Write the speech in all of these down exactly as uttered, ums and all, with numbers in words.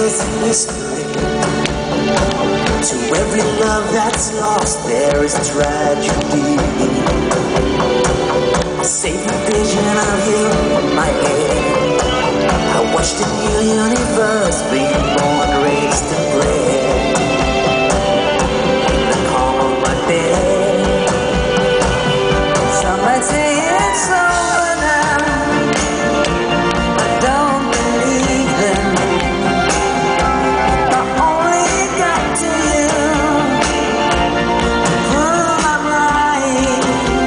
is history. To every love that's lost, there is tragedy. A sacred vision of you in my head. I watched a new universe being born, raised and bred. The calm of my bed. Some might say it's over now. I don't believe them. I only got to you to prove I'm right.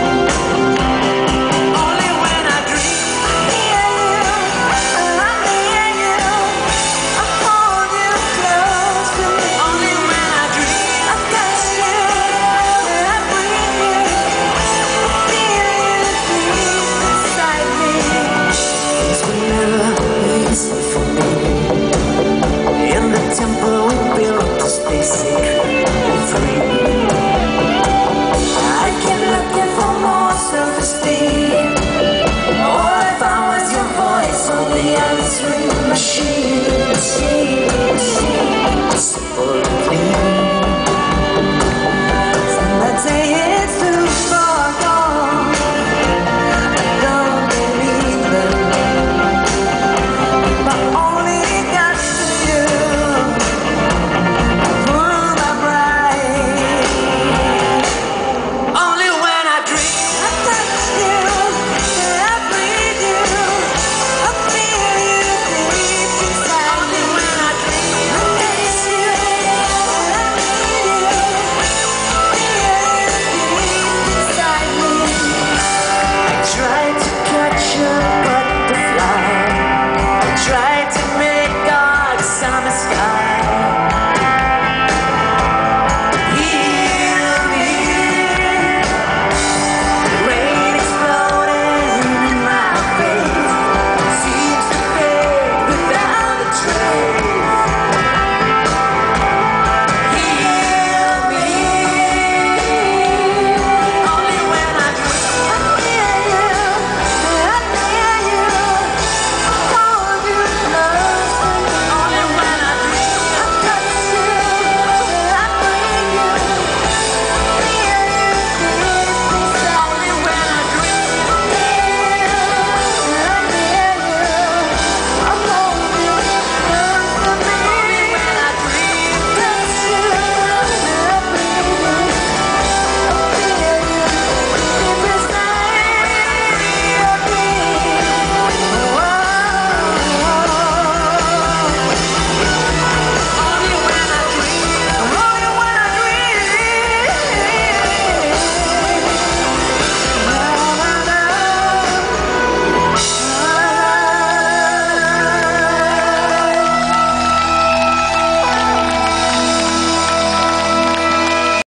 Only when I dream I'm near you, I'm near you, I hold you close to me. Only when I dream I touch you, I breathe you, I feel you deep inside me. Things were never easy for me. In the temple we built to stay sacred and free. I kept looking for more self-esteem. All I found was your voice on the answering machine. Machine, machine. A simple